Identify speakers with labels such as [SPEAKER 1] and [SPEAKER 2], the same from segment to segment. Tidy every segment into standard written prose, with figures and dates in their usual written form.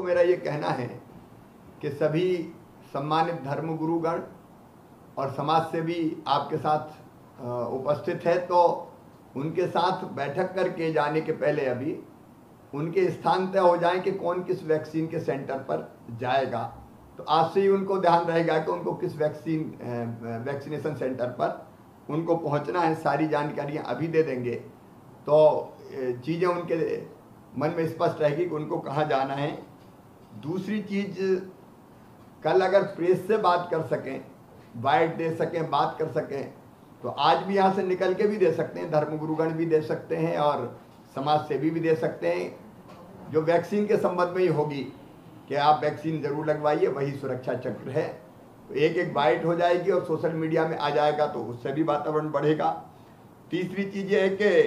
[SPEAKER 1] को मेरा ये कहना है कि सभी सम्मानित धर्मगुरुगण और समाज सेवी आपके साथ उपस्थित है, तो उनके साथ बैठक करके जाने के पहले अभी उनके स्थान तय हो जाए कि कौन किस वैक्सीन के सेंटर पर जाएगा। तो आज से ही उनको ध्यान रहेगा कि उनको किस वैक्सीनेशन सेंटर पर उनको पहुंचना है। सारी जानकारियां अभी दे देंगे तो चीज़ें उनके मन में स्पष्ट रहेगी कि उनको कहाँ जाना है। दूसरी चीज़, कल अगर प्रेस से बात कर सकें, बाइट दे सकें, बात कर सकें, तो आज भी यहाँ से निकल के भी दे सकते हैं, धर्मगुरुगण भी दे सकते हैं और समाज सेवी भी दे सकते हैं। जो वैक्सीन के संबंध में ही होगी कि आप वैक्सीन जरूर लगवाइए, वही सुरक्षा चक्र है। तो एक एक बाइट हो जाएगी और सोशल मीडिया में आ जाएगा, तो उससे भी वातावरण बढ़ेगा। तीसरी चीज़ ये है कि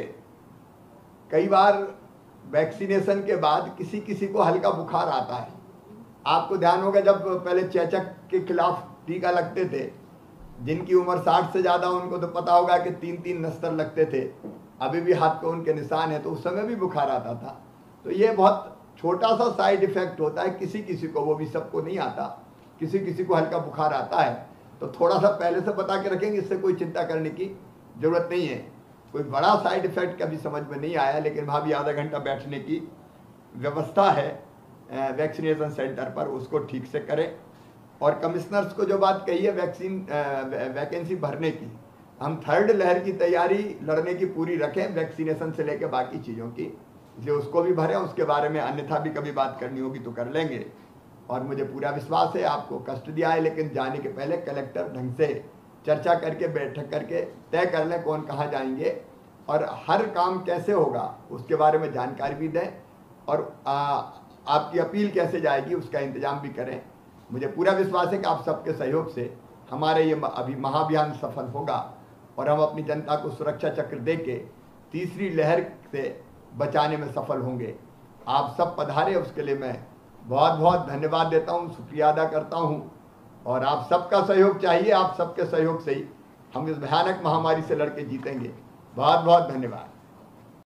[SPEAKER 1] कई बार वैक्सीनेशन के बाद किसी किसी को हल्का बुखार आता है। आपको ध्यान होगा जब पहले चेचक के खिलाफ टीका लगते थे, जिनकी उम्र 60 से ज़्यादा, उनको तो पता होगा कि 3-3 नस्तर लगते थे। अभी भी हाथ पे उनके निशान है, तो उस समय भी बुखार आता था। तो ये बहुत छोटा सा साइड इफेक्ट होता है किसी किसी को, वो भी सबको नहीं आता, किसी किसी को हल्का बुखार आता है। तो थोड़ा सा पहले से बता के रखेंगे, इससे कोई चिंता करने की ज़रूरत नहीं है। कोई बड़ा साइड इफेक्ट कभी समझ में नहीं आया, लेकिन वहाँ भी आधा घंटा बैठने की व्यवस्था है वैक्सीनेशन सेंटर पर, उसको ठीक से करें। और कमिश्नर्स को जो बात कही है वैकेंसी भरने की, हम थर्ड लहर की तैयारी लड़ने की पूरी रखें, वैक्सीनेशन से लेकर बाकी चीज़ों की, इसलिए उसको भी भरें। उसके बारे में अन्यथा भी कभी बात करनी होगी तो कर लेंगे। और मुझे पूरा विश्वास है, आपको कष्ट दिया है, लेकिन जाने के पहले कलेक्टर ढंग से चर्चा करके, बैठक करके तय कर लें कौन कहाँ जाएंगे और हर काम कैसे होगा उसके बारे में जानकारी भी दें, और आपकी अपील कैसे जाएगी उसका इंतजाम भी करें। मुझे पूरा विश्वास है कि आप सबके सहयोग से हमारे ये अभी महाअभियान सफल होगा और हम अपनी जनता को सुरक्षा चक्र दे के तीसरी लहर से बचाने में सफल होंगे। आप सब पधारे, उसके लिए मैं बहुत बहुत धन्यवाद देता हूँ, शुक्रिया अदा करता हूँ। और आप सबका सहयोग चाहिए, आप सबके सहयोग से ही हम इस भयानक महामारी से लड़के जीतेंगे। बहुत बहुत धन्यवाद।